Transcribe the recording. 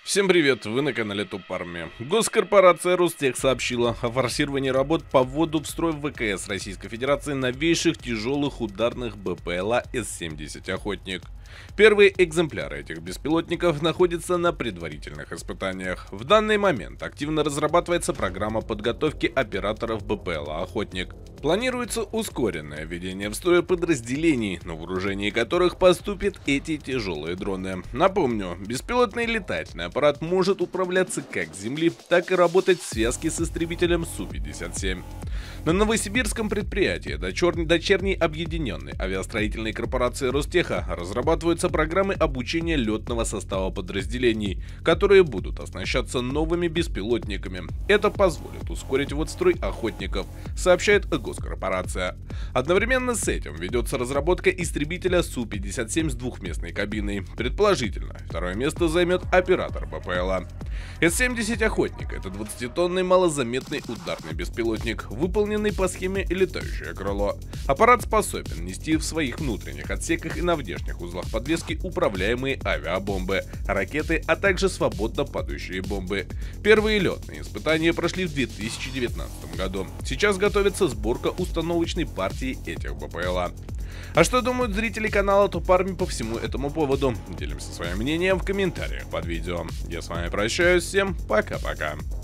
Всем привет, вы на канале Топарми. Госкорпорация Ростех сообщила о форсировании работ по вводу в строй ВКС Российской Федерации новейших тяжелых ударных БПЛА С-70 «Охотник». Первые экземпляры этих беспилотников находятся на предварительных испытаниях. В данный момент активно разрабатывается программа подготовки операторов БПЛА «Охотник». Планируется ускоренное введение в строй подразделений, на вооружении которых поступят эти тяжелые дроны. Напомню, беспилотный летательный аппарат может управляться как с земли, так и работать в связке с истребителем Су-57. На новосибирском предприятии дочерней объединенной авиастроительной корпорации Ростеха разрабатываются программы обучения летного состава подразделений, которые будут оснащаться новыми беспилотниками. Это позволит ускорить ввод в строй охотников, сообщает госкорпорация. Одновременно с этим ведется разработка истребителя Су-57 с двухместной кабиной. Предположительно, второе место займет оператор БПЛА. С-70 «Охотник» — это 20-тонный малозаметный ударный беспилотник, выполненный по схеме «летающее крыло». Аппарат способен нести в своих внутренних отсеках и на внешних узлах подвески управляемые авиабомбы, ракеты, а также свободно падающие бомбы. Первые летные испытания прошли в 2019 году. Сейчас готовится сборка установочной партии этих БПЛА. А что думают зрители канала Топарми по всему этому поводу? Делимся своим мнением в комментариях под видео. Я с вами прощаюсь, всем пока-пока.